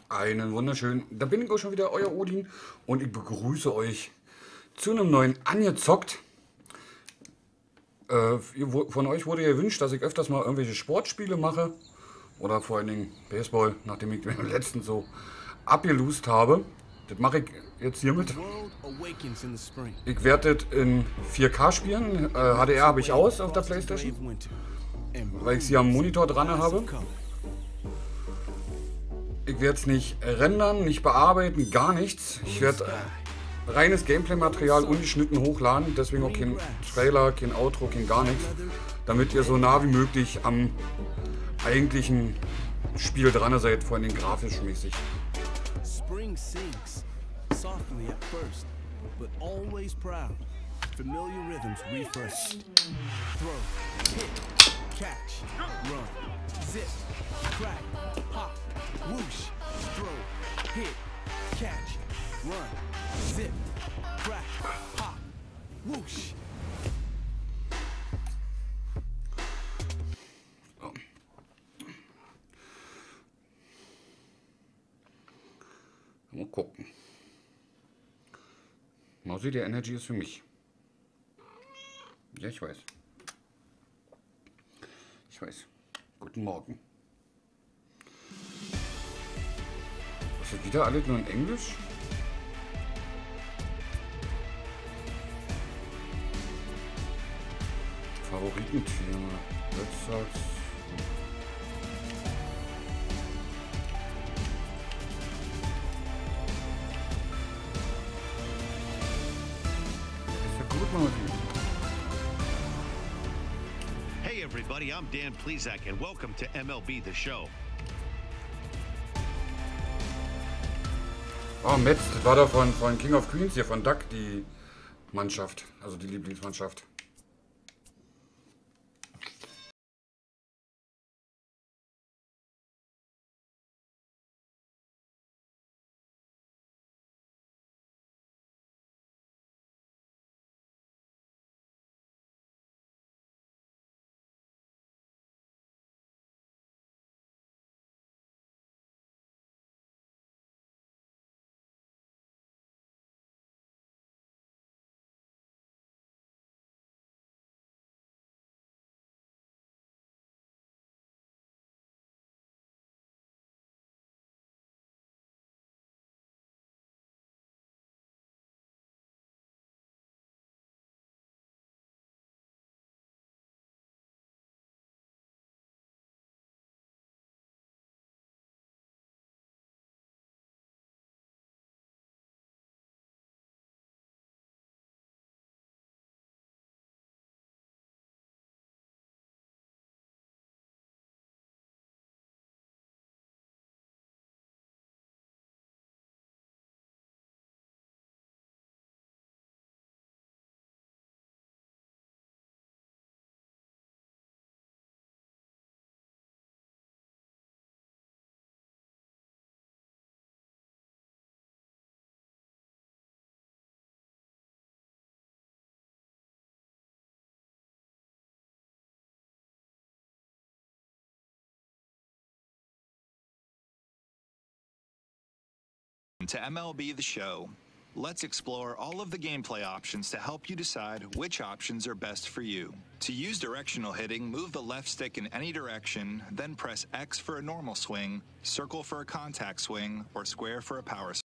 Einen wunderschönen, da bin ich auch schon wieder, euer Odin und ich begrüße euch zu einem neuen Angezockt. Von euch wurde ja gewünscht, dass ich öfters mal irgendwelche Sportspiele mache oder vor allen Dingen Baseball, nachdem ich beim letzten so abgelust habe. Das mache ich jetzt hiermit. Ich werde das in 4K spielen. HDR habe ich aus auf der Playstation, weil ich sie am Monitor dran habe. Ich werde es nicht rendern, nicht bearbeiten, gar nichts. Ich werde reines Gameplay-Material ungeschnitten hochladen, deswegen auch kein Trailer, kein Outro, kein gar nichts, damit ihr so nah wie möglich am eigentlichen Spiel dran seid, vor allem grafisch mäßig. Spring sings softly at first, but always proud. Familiar rhythms refresh. Throw, hit, catch, run, zip, crack, pop, whoosh. Throw, hit, catch, run, zip, crack, pop, whoosh. Mal gucken. Mausi, der Energy ist für mich. Ja, ich weiß. Ich weiß. Guten Morgen. Ist das wieder alles nur in Englisch? Favoritentürme. Red Sox. Ist ja gut, Mausi. Hey everybody, I'm Dan Plesac and welcome to MLB The Show. Oh, Metz, das war doch von King of Queens hier, von Duck, die Mannschaft, also die Lieblingsmannschaft. To MLB The Show. Let's explore all of the gameplay options to help you decide which options are best for you. To use directional hitting, move the left stick in any direction, then press X for a normal swing, circle for a contact swing, or square for a power swing.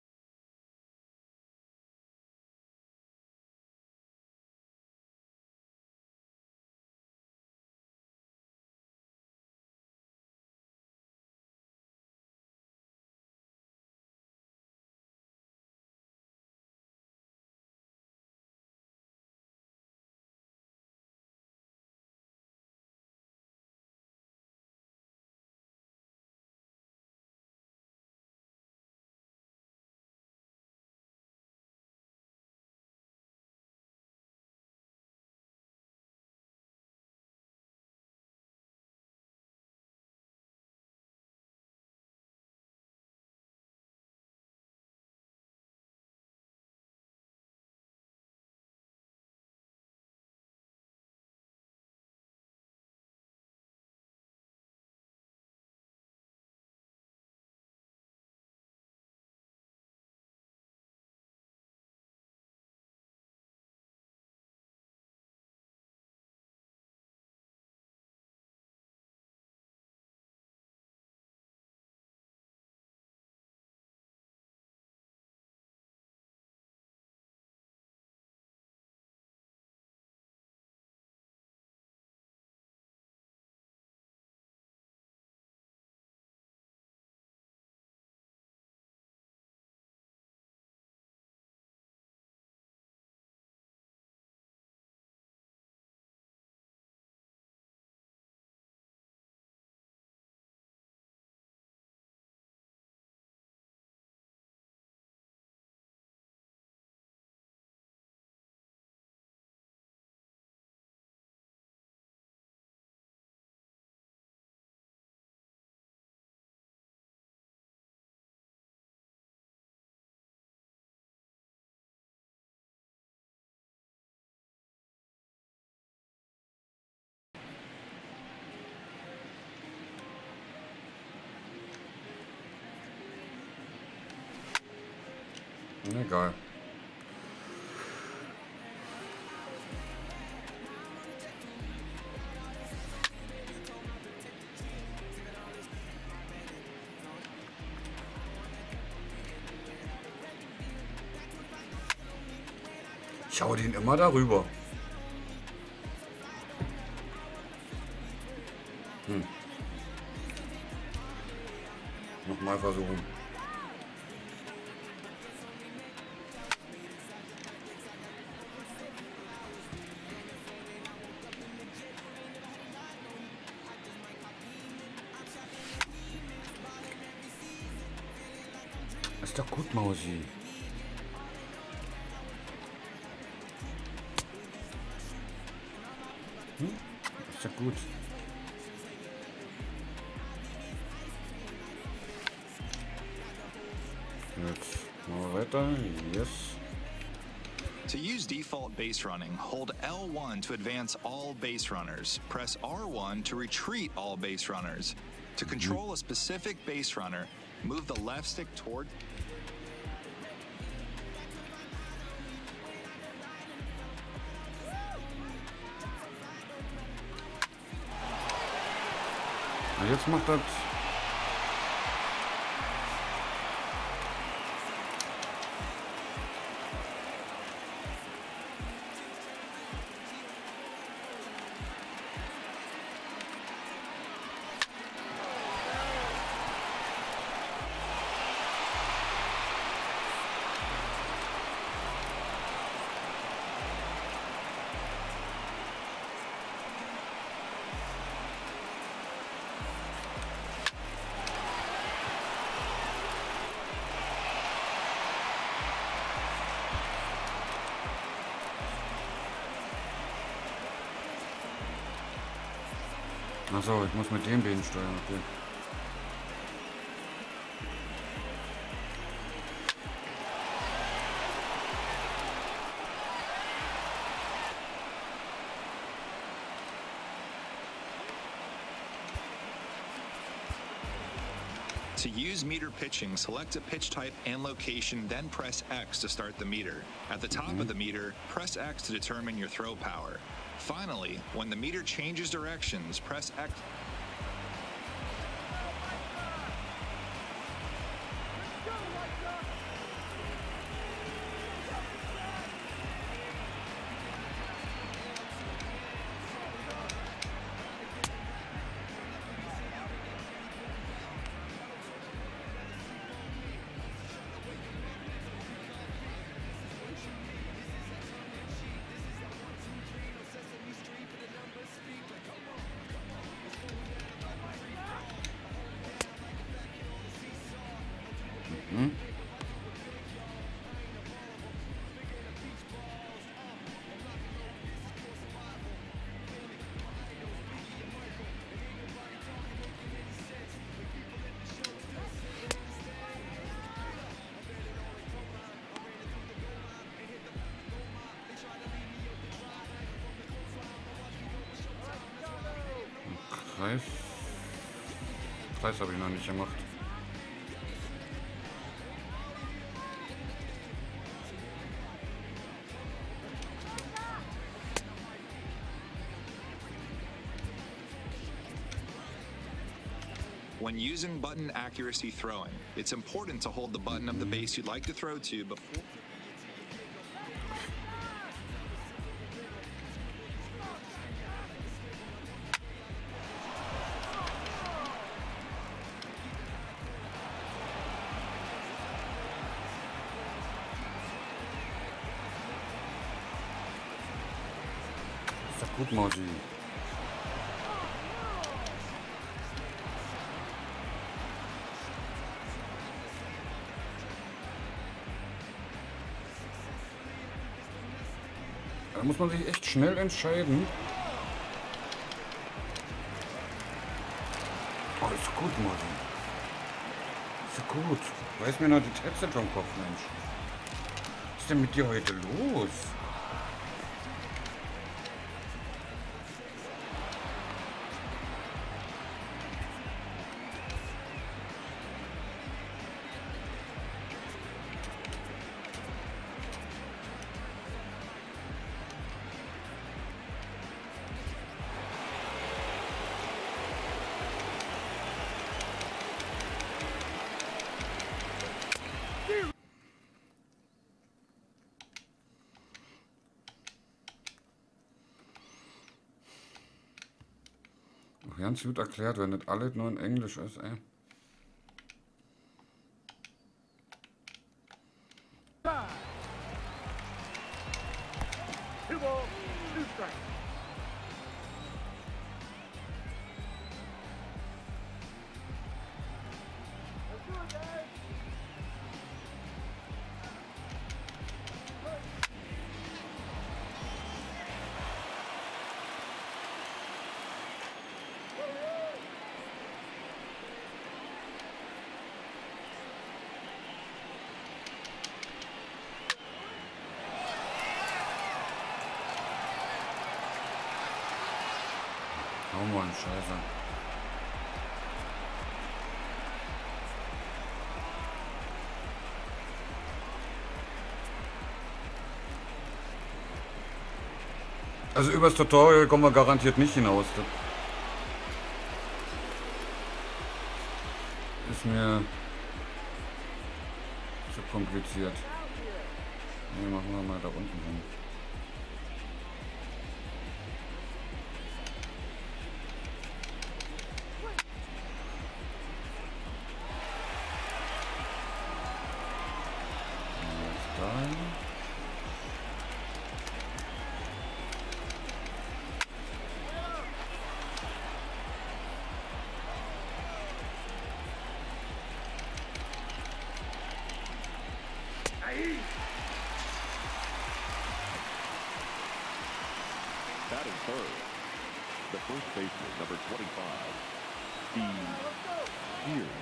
Egal. Ich hau den immer darüber. Nochmal versuchen. Ist doch gut, Mausi. Ist doch gut. Jetzt mal weiter. Yes. To use default base running, hold L1 to advance all base runners. Press R1 to retreat all base runners. To control a specific base runner, move the left stick toward... Und jetzt macht das. Achso, ich muss mit dem Bein steuern, okay. To use meter pitching, select a pitch type and location, then press X to start the meter. At the top of the meter, press X to determine your throw power. Finally, when the meter changes directions, press X. Kreis habe ich noch nicht gemacht. When using button accuracy throwing, it's important to hold the button of the base you'd like to throw to before... Ist doch gut, Mausi. Da muss man sich echt schnell entscheiden. Oh, ist gut, Mausi. Ist gut. Weiß mir noch die Headset vom Kopf, Mensch. Was ist denn mit dir heute los? ganz gut erklärt, wenn das alles nur in Englisch ist, ey. Oh Mann, Scheiße. Also übers Tutorial kommen wir garantiert nicht hinaus. Das ist mir zu kompliziert. Ne, machen wir mal da unten hin. Batting third, the first baseman, number 25, Steve Spears.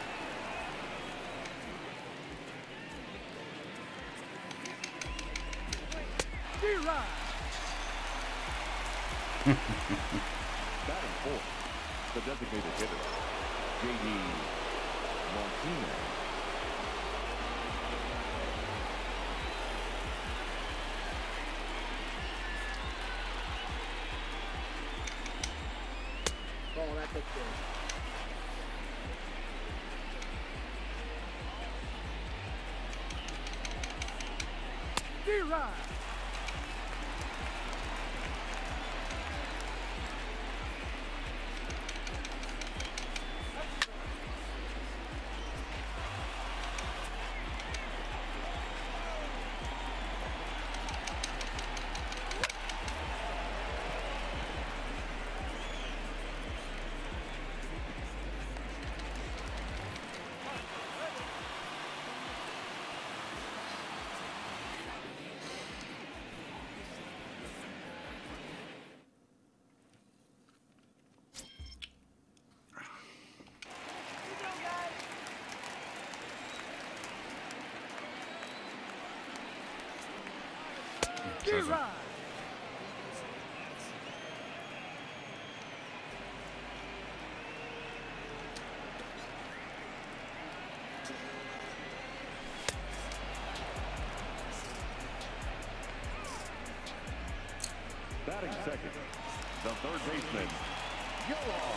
Batting fourth, the designated hitter, J.D. Martinez. Oh, that looks good. D-Rod. Scheiße. Batting second, the third baseman, Yoel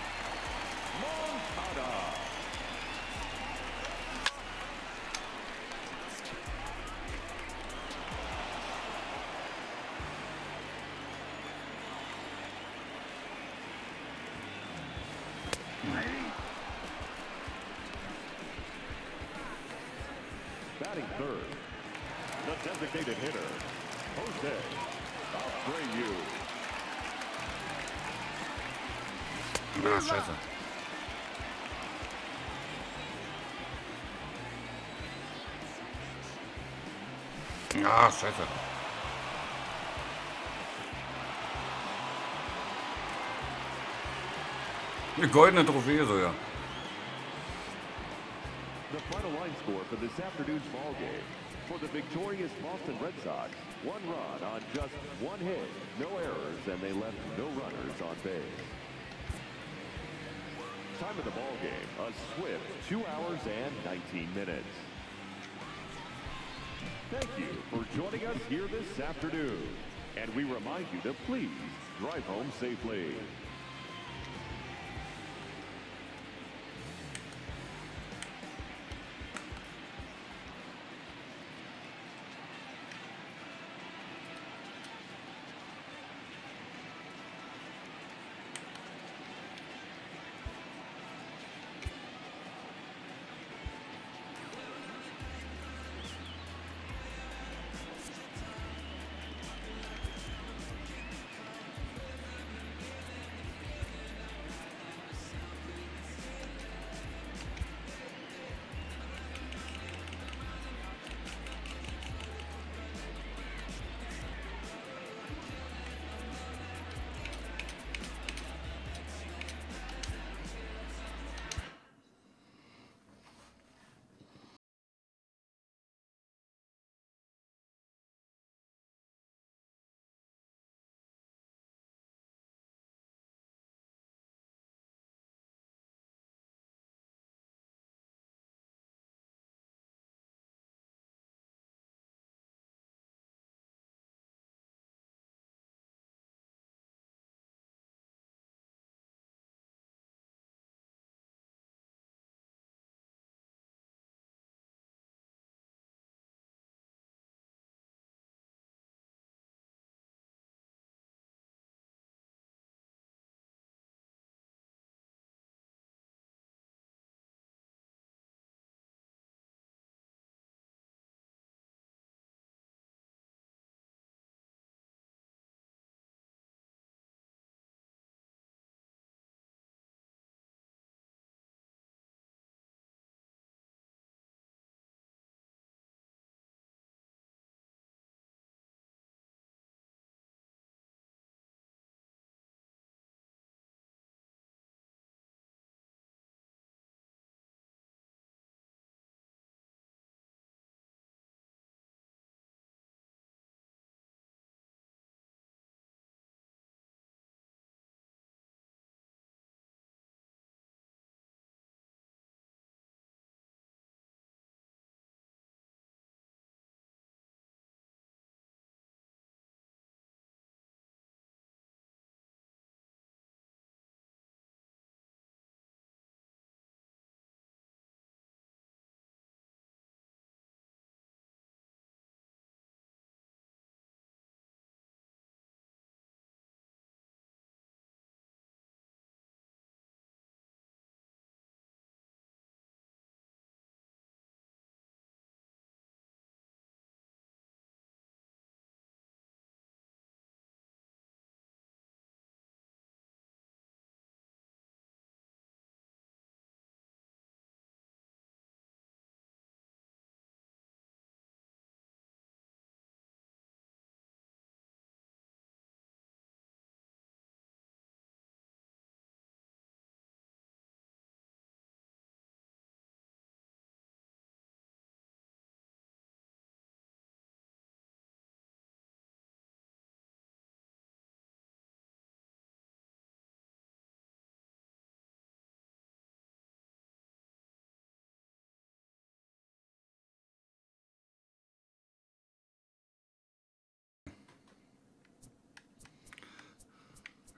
Moncada. Batting third, the designated hitter, Jose Abreu. Ah, Scheiße. Ah, Scheiße. Eine goldene Trophäe so, ja. The final line score for this afternoon's ball game. For the victorious Boston Red Sox, 1 run on just 1 hit, no errors, and they left no runners on base. Time of the ball game, a swift 2 hours and 19 minutes. Thank you for joining us here this afternoon. And we remind you to please drive home safely.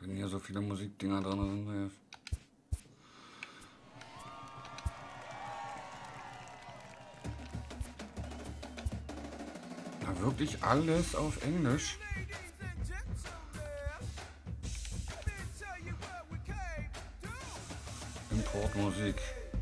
Wenn hier so viele Musikdinger drin sind. Na, wirklich alles auf Englisch. Importmusik.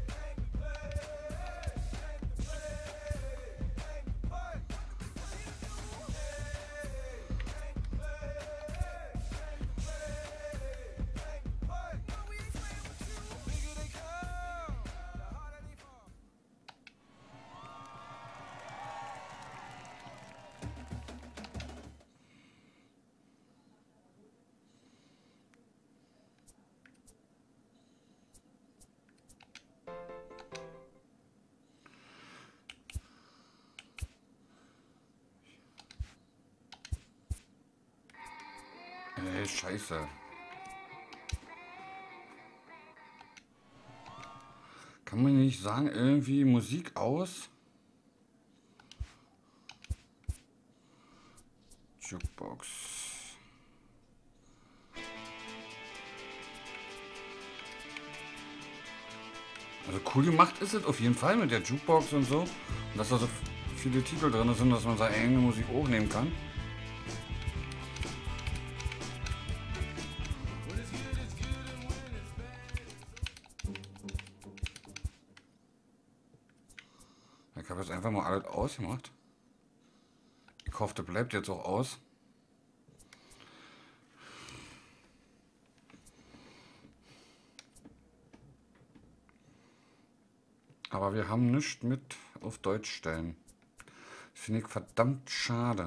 Ey, scheiße. Kann man nicht sagen, irgendwie Musik aus? Jukebox. Also cool gemacht ist es auf jeden Fall mit der Jukebox und so. Und dass da so viele Titel drin sind, dass man seine eigene Musik hochnehmen kann. Ich habe jetzt einfach mal alles ausgemacht. Ich hoffe, das bleibt jetzt auch aus. Aber wir haben nichts mit auf Deutsch stellen. Das finde ich verdammt schade.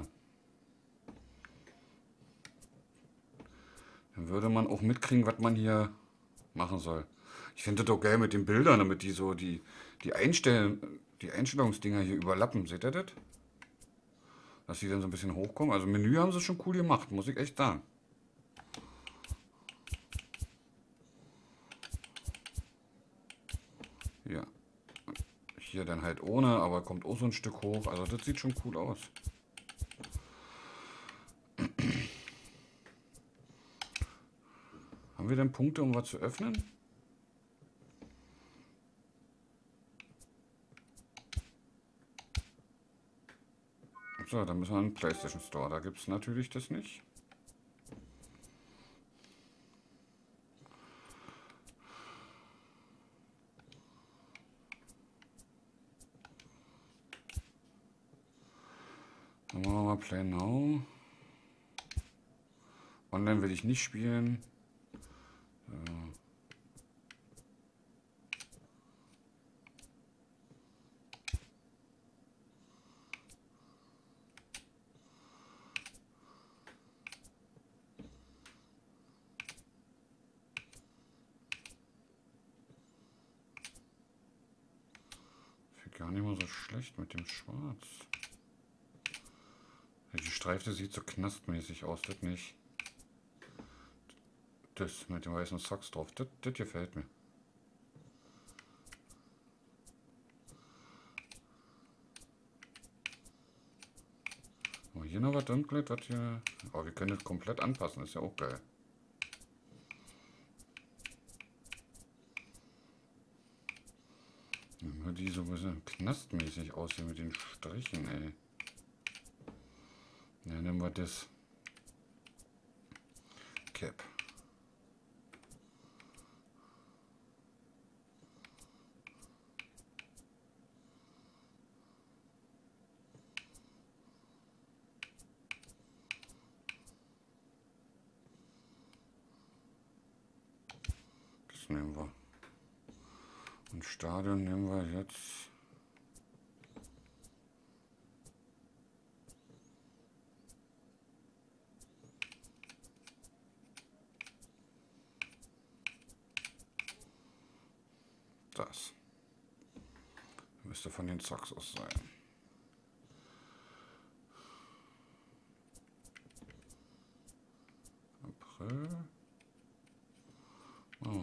Dann würde man auch mitkriegen, was man hier machen soll. Ich finde das auch geil mit den Bildern, damit die so die Einstellungsdinger hier überlappen. Seht ihr das? Dass die dann so ein bisschen hochkommen. Also Menü haben sie schon cool gemacht, muss ich echt sagen. Ja. Hier dann halt ohne, aber kommt auch so ein Stück hoch. Also das sieht schon cool aus. Haben wir denn Punkte, um was zu öffnen? So, dann müssen wir in den PlayStation Store. Da gibt es natürlich das nicht. Dann machen wir mal Play Now. Online will ich nicht spielen. Gar nicht mal so schlecht mit dem Schwarz. Die Streife sieht so knastmäßig aus, das nicht. Das mit den weißen Socks drauf, das gefällt mir. Oh, hier noch was dunkles, was hier. Oh, wir können das komplett anpassen, ist ja auch geil. Nur die so ein bisschen knastmäßig aussehen mit den Strichen, ey. Ja, nehmen wir das. Cap. Das nehmen wir. Und Stadion nehmen wir jetzt. Das. Müsste von den Socks aus sein. April. Oh.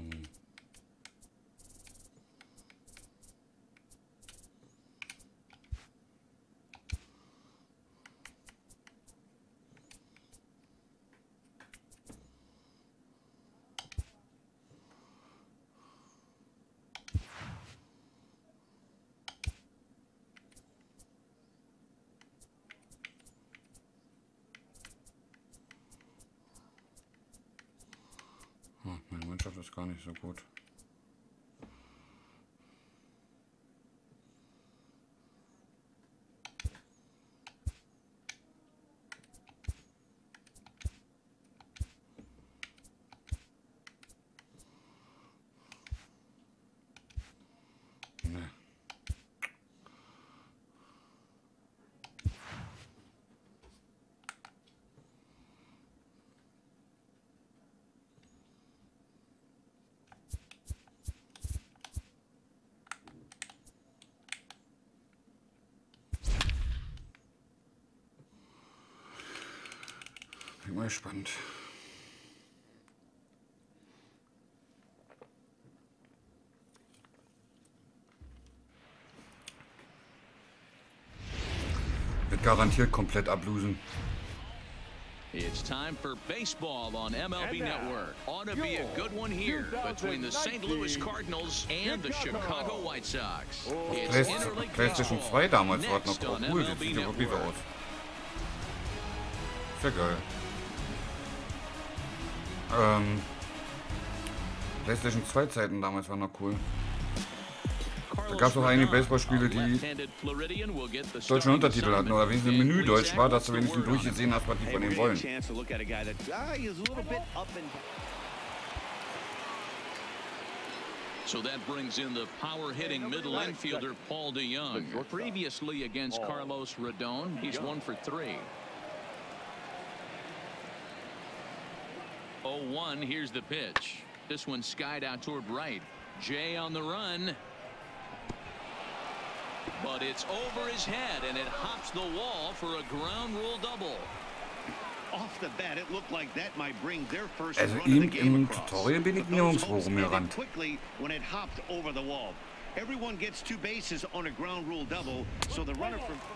ist gar nicht so gut. Ne. Bin mal gespannt. Wird garantiert komplett ablosen. It's time for baseball on MLB Network. Ought to be a good one here between the St. Louis Cardinals and the Chicago White Sox. It's interleague PlayStation baseball. 2 damals war Next noch on cool, das MLB sieht ja wirklich so Network. aus. Sehr geil. PlayStation 2 Zeiten damals waren noch cool. Da gab es auch einige Baseballspiele, die deutschen Untertitel hatten oder wenigstens im Menü Deutsch war, dass du wenigstens durchgesehen hast, was die von denen wollen. So that brings in the power-hitting middle infielder Paul DeJong. Previously against Carlos Rodon, he's 1 for 3. 0-1, here's the pitch. This one skied out toward right. Jay on the run. But it's over his head, and it hops the wall for a ground rule double. Off the bat, it looked like that might bring their first Also run of the im game across. Tutorial bin ich But those nirgendwo hopes ended rumgerannt. quickly when it hopped over the wall. Everyone gets 2 bases on a ground rule double, so the runner from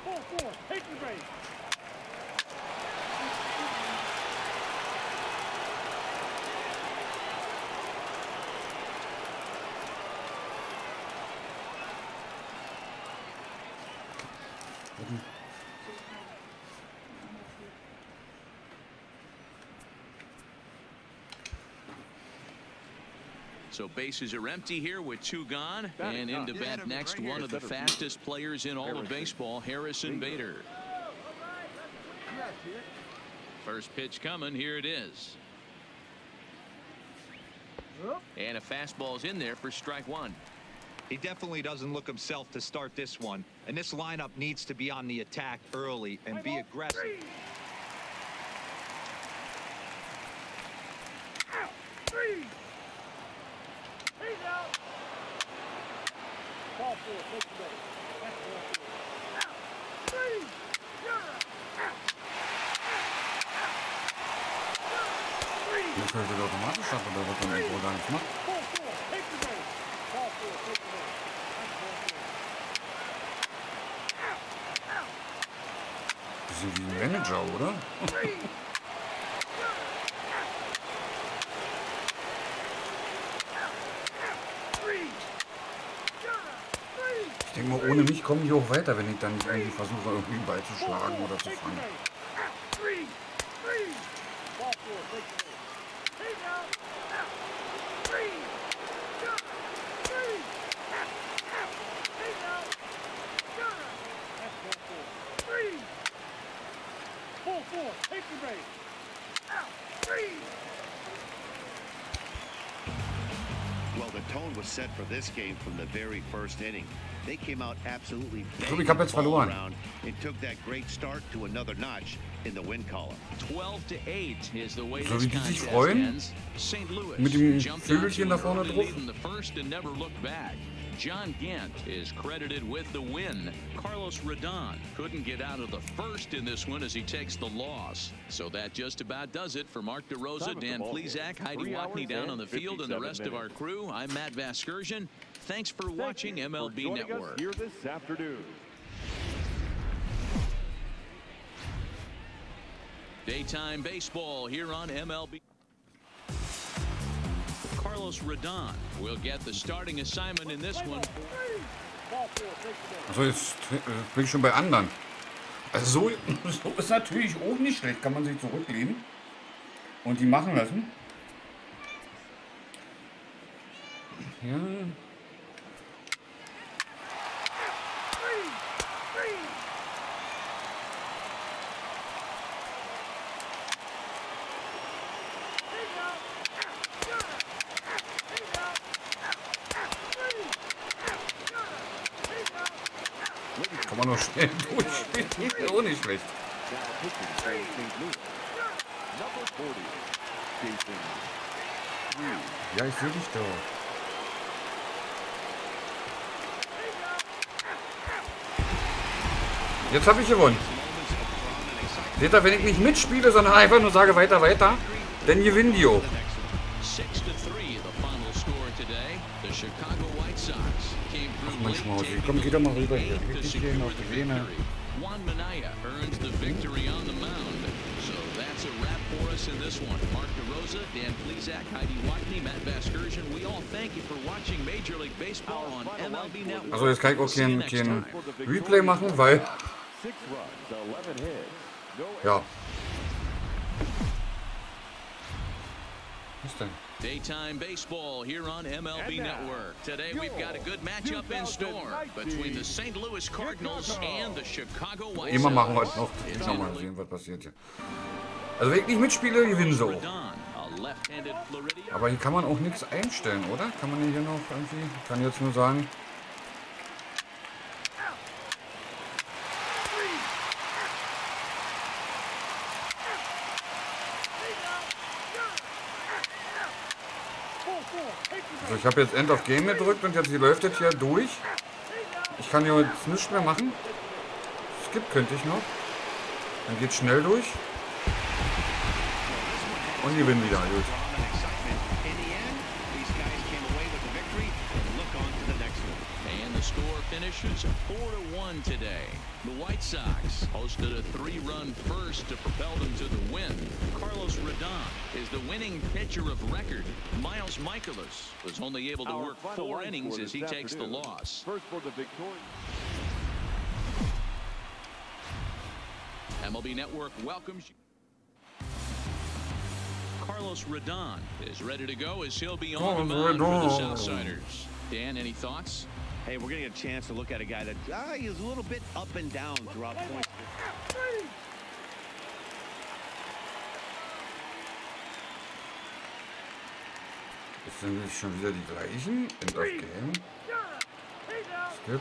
So bases are empty here with 2 gone, and into bat next, one of the fastest players in all of baseball, Harrison Bader. First pitch coming, here it is. And a fastball's in there for strike 1. He definitely doesn't look himself to start this one, and this lineup needs to be on the attack early and be aggressive. Jetzt fällt er automatisch ab, oder wird man irgendwo gar nicht machen? Bisschen wie ein Manager, oder? Ich denke mal, ohne mich kommen die auch weiter, wenn ich dann nicht irgendwie versuche, irgendwie beizuschlagen oder zu fangen. Well, the tone was set for this game from the very first inning. They came out absolutely glaube, ich habe jetzt verloren. around and took that great start to another notch in the win column. 12-8 is the way So this wie die sich contest freuen? ends. St. Louis Mit dem jumped out Vögelchen to da vorne an early drauf? lead in the first and never looked back. John Gant is credited with the win. Carlos Rodon couldn't get out of the first in this one as he takes the loss. So that just about does it for Mark DeRosa, Dan Plesac, Heidi Watney down on the field, and the rest of our crew. I'm Matt Vasgersian. Thanks for watching MLB Network. Here this afternoon. Daytime baseball here on MLB. Carlos Rodon will get the starting assignment in this one. Also jetzt bin ich schon bei anderen. Also so ist natürlich auch nicht schlecht. Kann man sich zurücklehnen und die machen lassen. Ja. Kann man nur schnell durchspielen. Ist auch nicht schlecht. Ja, ich sehe dich doch. Jetzt habe ich gewonnen. Seht ihr, wenn ich nicht mitspiele, sondern einfach nur sage weiter, weiter, dann gewinnen die auch. 6-3 the final score today. The Chicago White Sox came through Mensch, Mausi, komm, geh doch mal rüber hier. Richtig gehen auf die Lehne. Juan Minaya earns the victory on the mound. So that's a wrap for us in this one. Mark DeRosa, Dan Plesac, Heidi Whitney, Matt Vasgersian. We all thank you for watching Major League Baseball on MLB Network. Also jetzt kann ich auch kein Replay machen, weil... Ja. Was denn? Daytime baseball here on MLB Network. Today we've got a good matchup in store between the St. Louis Cardinals and the Chicago White Sox. Immer machen wir noch. Jetzt noch mal sehen, was passiert hier. Also wenn ich nicht mitspiele, gewinnen sie auch. Aber hier kann man auch nichts einstellen, oder? Kann man hier noch irgendwie... Ich kann jetzt nur sagen... Also ich habe jetzt End of Game gedrückt und jetzt läuft das hier durch. Ich kann hier jetzt nichts mehr machen. Skip könnte ich noch. Dann geht schnell durch. Und gewinnen wieder. Gut. And the score finishes 4-1 today. The White Sox posted a 3-run first to propel them to the win. Carlos Rodon is the winning pitcher of record. Miles Mikolas was only able to work 4 innings as he takes the loss. MLB Network welcomes you. Carlos Rodon is ready to go as he'll be on the mound for the Southsiders. Dan, any thoughts? Hey, we're going to get a chance to look at a guy that is a little bit up and down throughout points. Jetzt sind nämlich schon wieder die gleichen. End of Game. Skip.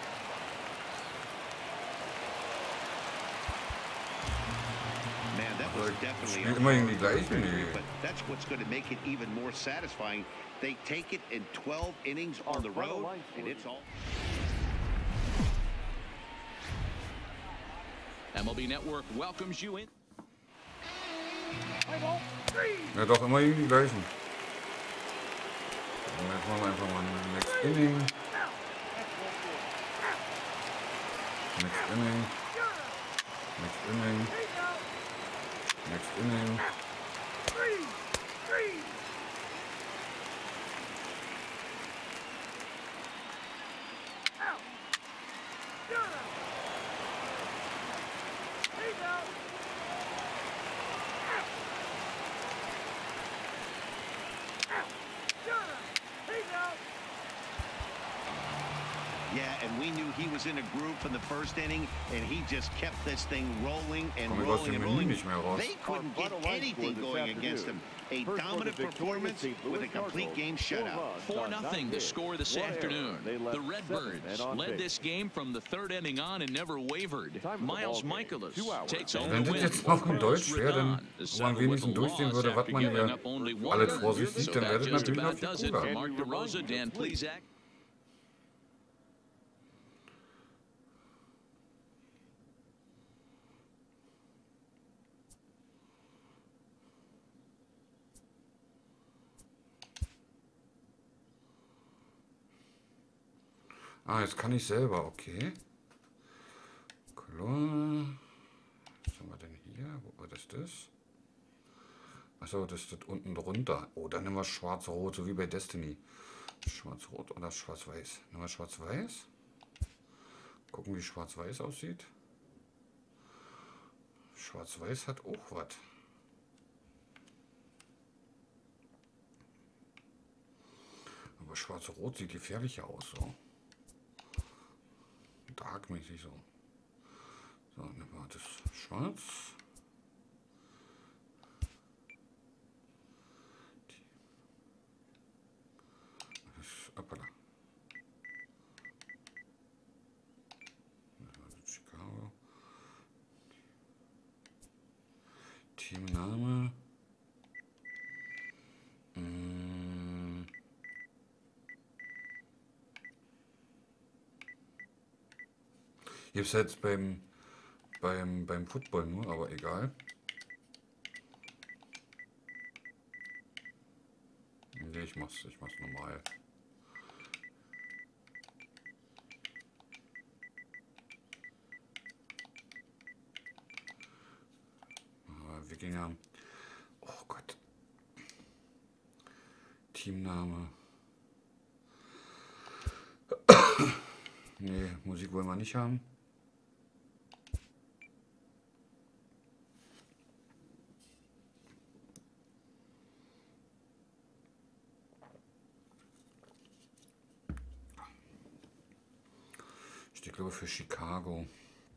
Man, that was definitely immerhin die gleichen. but that's what's going to make it even more satisfying. They take it in 12 innings on the road, and it's all. MLB Network welcomes you in. Ja, doch immerhin die gleichen. Und jetzt machen wir einfach mal Next Inning. Next Inning. Next Inning. Next Inning. Yeah, and we knew he was in a groove from the first inning, and he just kept this thing rolling and rolling and rolling. They couldn't get anything going against him. A dominant performance with a complete game shutout. 4-0 the score this afternoon. The Redbirds led this game from the third inning on and never wavered. Miles Mikolas takes home Wenn the das win. jetzt noch in Deutsch wäre, dann wo man wenigstens durchsehen würde, was man hier alles vor sich sieht, dann wäre das natürlich noch viel cooler. Mark DeRosa, Dan Plesac. Ah, jetzt kann ich selber, okay. Color. Was haben wir denn hier? Wo war das? Achso, das ist das unten drunter. Oh, dann nehmen wir schwarz-rot, so wie bei Destiny. Schwarz-rot oder schwarz-weiß? Nehmen wir schwarz-weiß. Gucken, wie schwarz-weiß aussieht. Schwarz-weiß hat auch was. Aber Schwarz-Rot sieht gefährlicher aus, so. Darkmäßig so. So, nehmen wir das Schwarz. Das, hoppala. Das Chicago. Teamname. Gibt's jetzt beim Football nur, aber egal. Nee, ich mach's normal. Wikinger. Oh Gott. Teamname. Nee, Musik wollen wir nicht haben. Ich glaube für Chicago.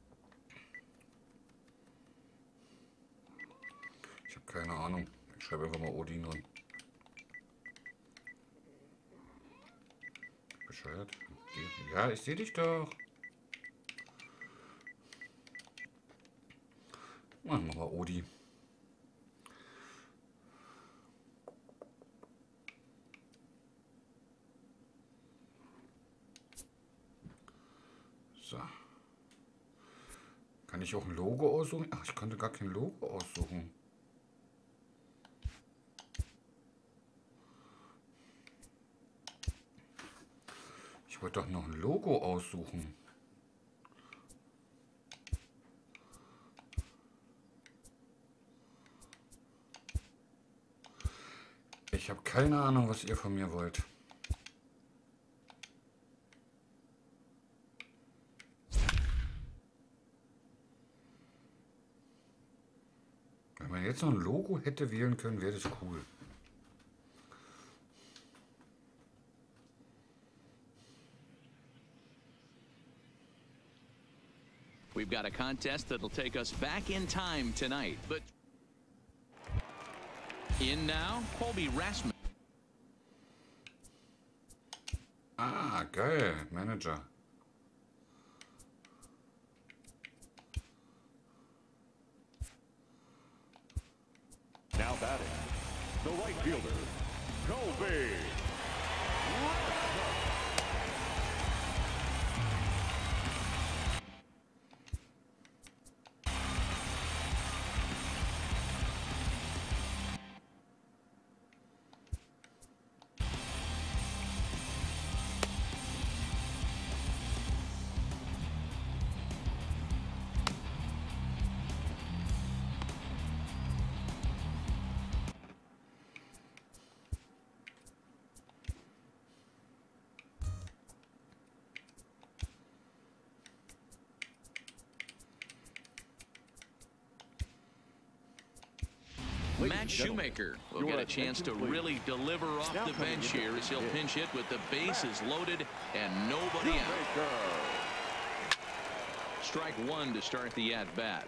Ich habe keine Ahnung. Ich schreibe einfach mal Odin drin. Bescheuert. Ja, ich sehe dich doch. Machen wir mal Odi. So. Kann ich auch ein Logo aussuchen? Ach, ich konnte gar kein Logo aussuchen. Ich wollte doch noch ein Logo aussuchen. Ich habe keine Ahnung, was ihr von mir wollt. Wenn man jetzt noch ein Logo hätte wählen können, wäre das cool. We've got a contest that'll take us back in time tonight, but in now, Colby Rasmussen. Ah, geil, Manager. Now batting, the right fielder, Colby. Matt Shoemaker will get a chance to really deliver off the bench here as he'll pinch hit with the bases loaded and nobody out. Strike one to start the at-bat.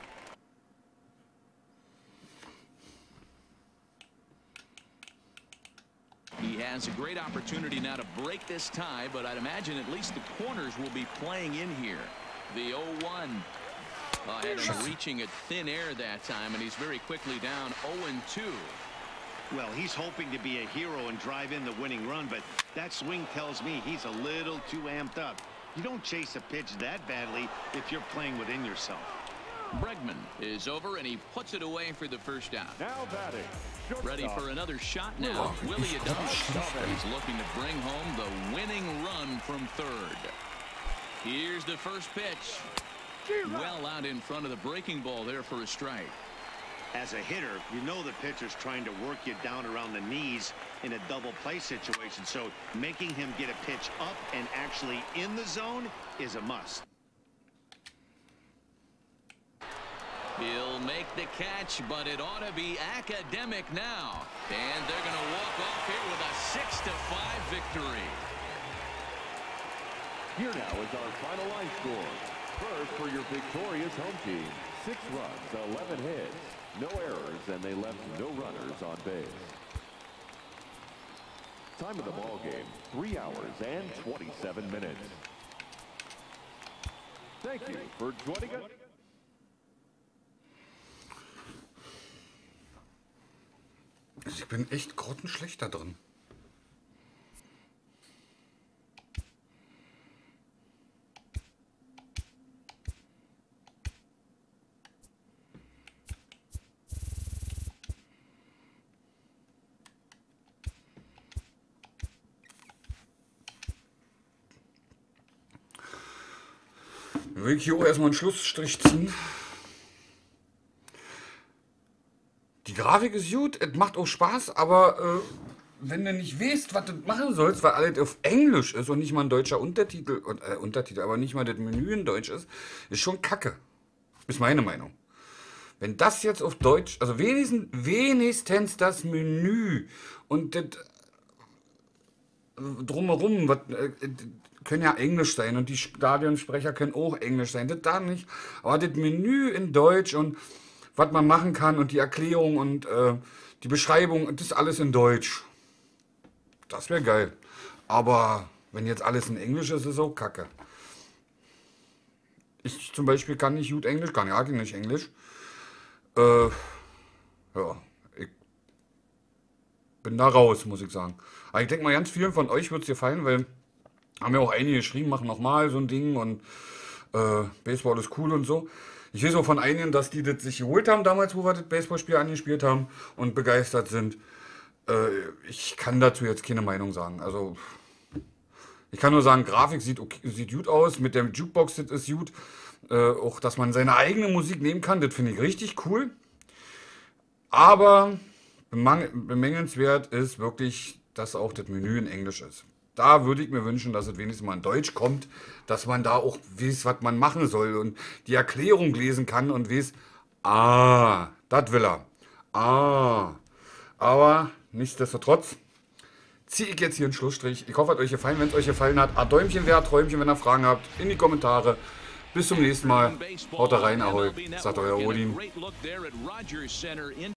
He has a great opportunity now to break this tie, but I'd imagine at least the corners will be playing in here. The 0-1. Had him reaching at thin air that time, and he's very quickly down 0-2. Well, he's hoping to be a hero and drive in the winning run, but that swing tells me he's a little too amped up. You don't chase a pitch that badly if you're playing within yourself. Bregman is over, and he puts it away for the first down. Now batting. Ready for another shot now. Willie Adames. He's looking to bring home the winning run from third. Here's the first pitch. Well out in front of the breaking ball there for a strike. As a hitter, you know the pitcher's trying to work you down around the knees in a double play situation, so making him get a pitch up and actually in the zone is a must. He'll make the catch, but it ought to be academic now. And they're going to walk off here with a 6-5 victory. Here now is our final line score. First for your victorious home team, 6 runs, 11 hits, no errors, and they left no runners on base. Time of the ball game, 3 hours and 27 minutes. Thank you for joining us. Ich bin echt grottenschlecht da drin. Dann will ich hier auch erstmal einen Schlussstrich ziehen. Die Grafik ist gut, es macht auch Spaß, aber wenn du nicht weißt, was du machen sollst, weil alles auf Englisch ist und nicht mal ein deutscher Untertitel, aber nicht mal das Menü in Deutsch ist schon kacke. Ist meine Meinung. Wenn das jetzt auf Deutsch, also wenigstens das Menü und das drumherum, was, können ja Englisch sein und die Stadionsprecher können auch Englisch sein, das da nicht. Aber das Menü in Deutsch und was man machen kann und die Erklärung und die Beschreibung, das ist alles in Deutsch. Das wäre geil. Aber wenn jetzt alles in Englisch ist, ist es auch kacke. Ich zum Beispiel kann nicht gut Englisch, kann ja nicht Englisch. Ja, ich bin da raus, muss ich sagen. Aber ich denke mal, ganz vielen von euch wird es gefallen, weil haben ja auch einige geschrieben, machen nochmal so ein Ding und Baseball ist cool und so. Ich weiß auch von einigen, dass die das sich geholt haben damals, wo wir das Baseballspiel angespielt haben und begeistert sind. Ich kann dazu jetzt keine Meinung sagen. Also ich kann nur sagen, Grafik sieht gut aus, mit der Jukebox das ist gut. Auch, dass man seine eigene Musik nehmen kann, das finde ich richtig cool. Aber bemängelnswert ist wirklich, dass auch das Menü in Englisch ist. Da würde ich mir wünschen, dass es wenigstens mal in Deutsch kommt, dass man da auch weiß, was man machen soll und die Erklärung lesen kann und weiß, das will er. Aber nichtsdestotrotz ziehe ich jetzt hier einen Schlussstrich. Ich hoffe, es hat euch gefallen. Wenn es euch gefallen hat, Däumchen wert, Träumchen, wenn ihr Fragen habt, in die Kommentare. Bis zum nächsten Mal. Haut da rein, ahoi. Sagt euer Odin.